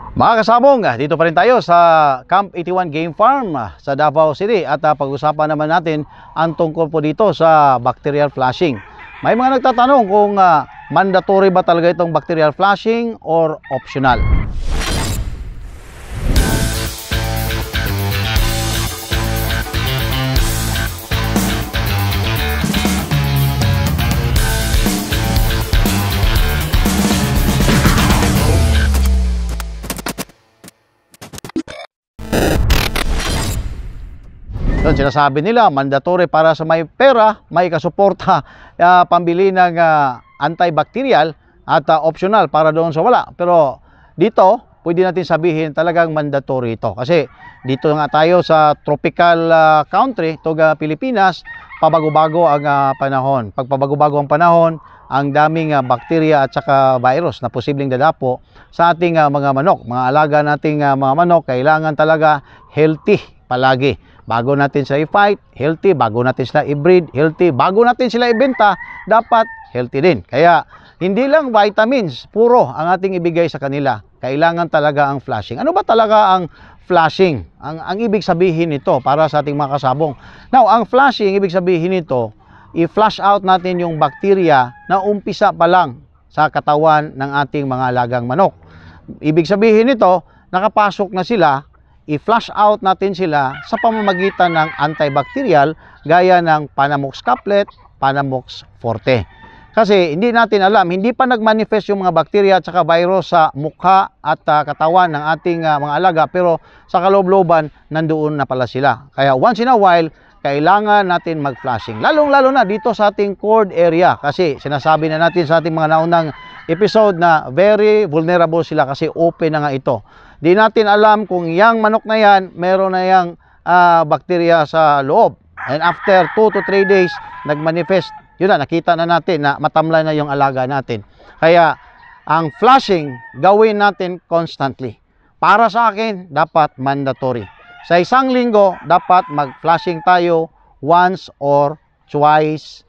Mga kasabong, dito pa rin tayo sa Camp 81 Game Farm sa Davao City at pag-usapan naman natin ang tungkol po dito sa bacterial flushing. May mga nagtatanong kung mandatory ba talaga itong bacterial flushing or optional. Sinasabi nila mandatory para sa may pera, may kasuporta, pambili ng antibacterial at optional para doon sa wala. Pero dito, pwede natin sabihin talagang mandatory ito. Kasi dito nga tayo sa tropical country, ito Pilipinas, pabago-bago ang panahon. Pag pabago-bago ang panahon, ang daming bacteria at saka virus na posibleng dadapo sa ating mga manok. Mga alaga nating mga manok, kailangan talaga healthy palagi. Bago natin sila i-fight, healthy. Bago natin sila i-breed, healthy. Bago natin sila ibenta, dapat healthy din. Kaya, hindi lang vitamins, puro ang ating ibigay sa kanila. Kailangan talaga ang flushing. Ano ba talaga ang flushing? Ang ibig sabihin nito para sa ating mga kasabong. Now, ang flushing, ibig sabihin nito, i-flush out natin yung bacteria na umpisa pa lang sa katawan ng ating mga alagang manok. Ibig sabihin nito, nakapasok na sila, i-flush out natin sila sa pamamagitan ng antibacterial gaya ng Panamox caplet, Panamox forte. Kasi hindi natin alam, hindi pa nagmanifest yung mga bacteria at saka virus sa mukha at katawan ng ating mga alaga, pero sa kaloob-looban nandoon na pala sila. Kaya once in a while, kailangan natin mag-flushing. Lalong-lalo na dito sa ating cord area kasi sinasabi na natin sa ating mga naunang episode na very vulnerable sila kasi open na nga ito. Di natin alam kung yang manok na yan, meron na yang bacteria sa loob. And after 2 to 3 days, nagmanifest. Yun na, nakita na natin na matamlay na yung alaga natin. Kaya, ang flushing, gawin natin constantly. Para sa akin, dapat mandatory. Sa isang linggo, dapat mag-flushing tayo once or twice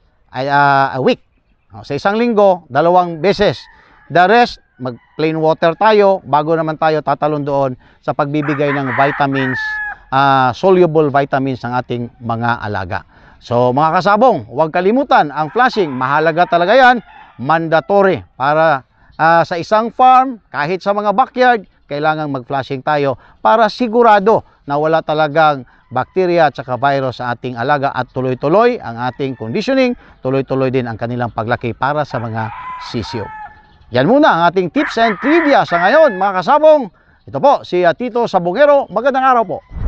a week. Sa isang linggo, 2 beses. The rest, mag-plain water tayo bago naman tayo tatalon doon sa pagbibigay ng vitamins, soluble vitamins ng ating mga alaga. So mga kasabong, huwag kalimutan ang flushing. Mahalaga talaga yan, mandatory. Para sa isang farm, kahit sa mga backyard, kailangan mag-flushing tayo para sigurado na wala talagang bacteria at saka virus sa ating alaga at tuloy-tuloy ang ating conditioning, tuloy-tuloy din ang kanilang paglaki para sa mga sisiyo. Yan muna ang ating tips and trivia sa ngayon mga kasabong. Ito po si T2 Sabungero. Magandang araw po.